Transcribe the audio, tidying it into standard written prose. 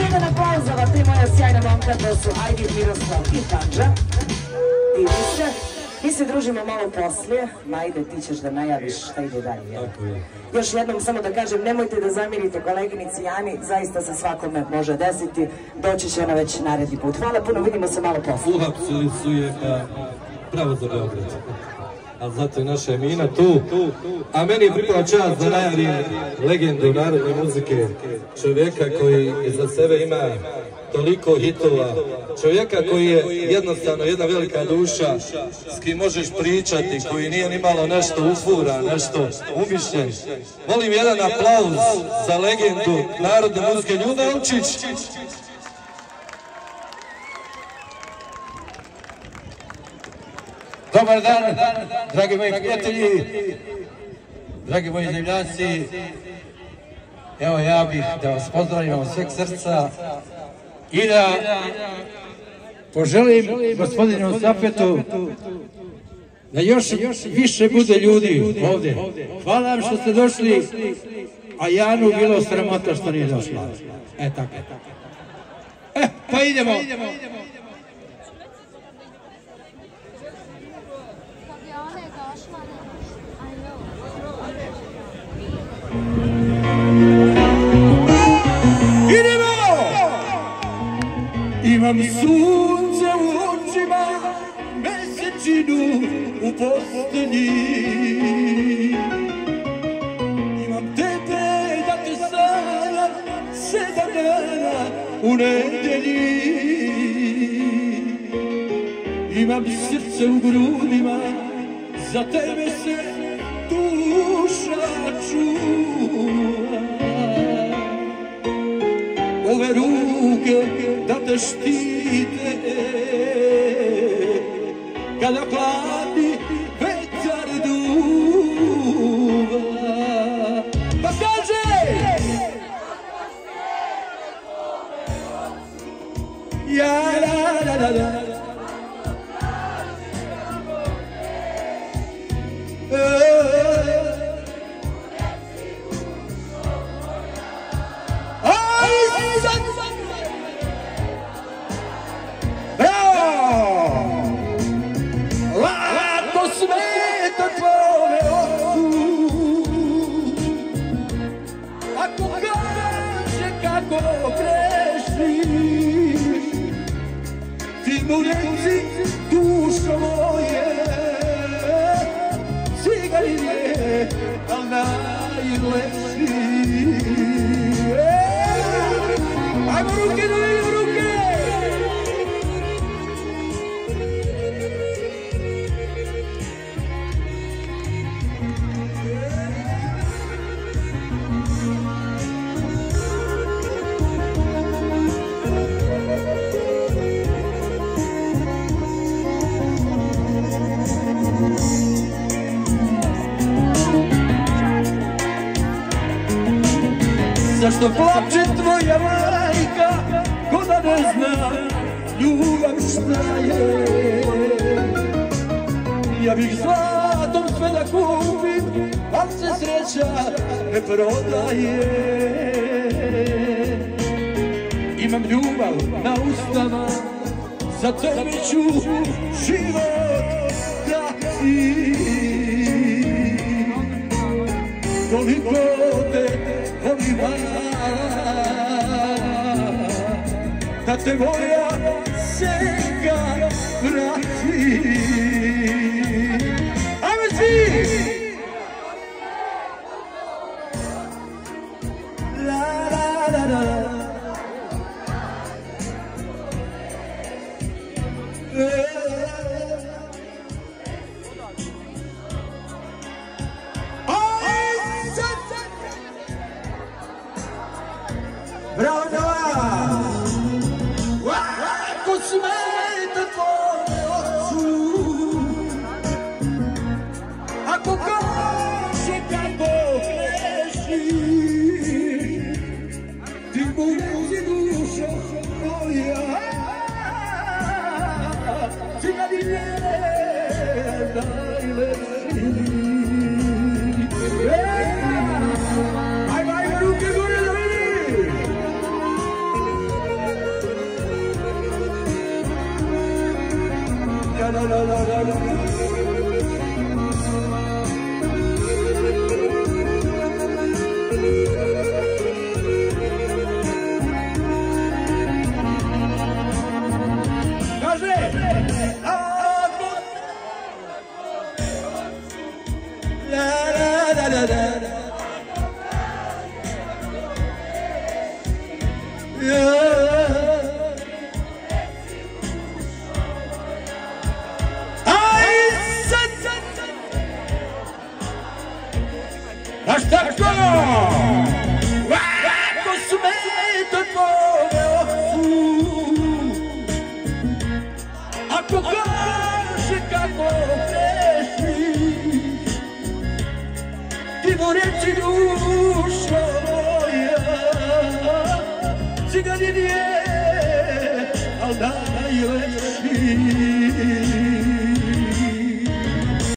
jedan aplauz za ova tri moja sjajna momka, to su Ajdi, Miroslav i Tanđa. Divi se. Mi se družimo malo poslije. Majde, ti ćeš da najaviš šta ide dalje. Još jednom samo da kažem, nemojte da zamirite koleginici Jani, zaista se svakome može desiti. Doći će ona već naredni put. Hvala puno, vidimo se malo poslije. Uhapsili su je pravo za Beograd. A zato je naša Emina tu. A meni je pripala čast da najavim legendu narodne muzike. Čovjeka koji za sebe ima toliko hitova. Čovjeka koji je jednostavno jedna velika duša s kim možeš pričati, koji nije ni malo nešto ufura, nešto umišljen. Molim jedan aplauz za legendu narodne muzike Ljuba Elčić. Dobar dan, dragi moji prijatelji, dragi moji zemljaci. Evo ja bih da vas pozdravim od sveg srca i da poželim gospodinu Sapetu da još više bude ljudi ovdje. Hvala vam što ste došli, a Janu bilo sramota što nije došla. Tako. Pa idemo. Imam sunce u očima, mesečinu u postelji. Imam tebe da te sanjam 7 dana u nedelji. Imam srce u grudima, za tebe se duša čuva. Ove ruke da te štite kada hladni vetar duva. Pa kaže! Ja, da. Reci, dušo moje, cigarin je, al najlepši. Ajmo ruke, ruke! Zašto plače tvoja majka, ko da ne zna ljubav šta je? Ja bih zlatom sve da kupim, al se sreća ne prodaje. Imam ljubav na ustama, za tebe ću život dati. Koliko te volim, da te moja senka vrati. Ajme svi! La. Bravo za vas! Ako smeta tvoje oču, ako kaže kako kreši, ti buzi dušo moja, cigarin je najlepši. Ajme, ruke gore da vidim! A šta to? Ako su meta tvoje oku, ako kaže kako grešiš, ti mu reci dušo moja, ciganin je, al najlepši.